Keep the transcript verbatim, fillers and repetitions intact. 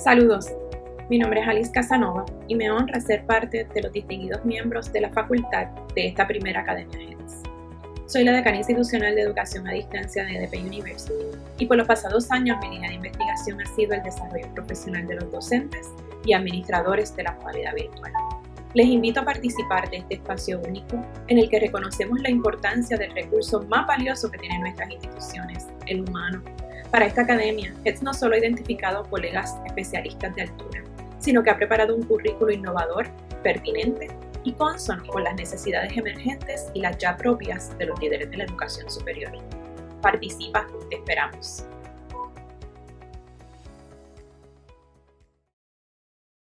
Saludos, mi nombre es Alice Casanova y me honra ser parte de los distinguidos miembros de la facultad de esta primera Academia G E D S. Soy la decana institucional de educación a distancia de E D P University y por los pasados años mi línea de investigación ha sido el desarrollo profesional de los docentes y administradores de la modalidad virtual. Les invito a participar de este espacio único en el que reconocemos la importancia del recurso más valioso que tienen nuestras instituciones, el humano. Para esta academia, G E D S no solo ha identificado colegas especialistas de altura, sino que ha preparado un currículo innovador, pertinente y cónsono con las necesidades emergentes y las ya propias de los líderes de la educación superior. Participa, te esperamos.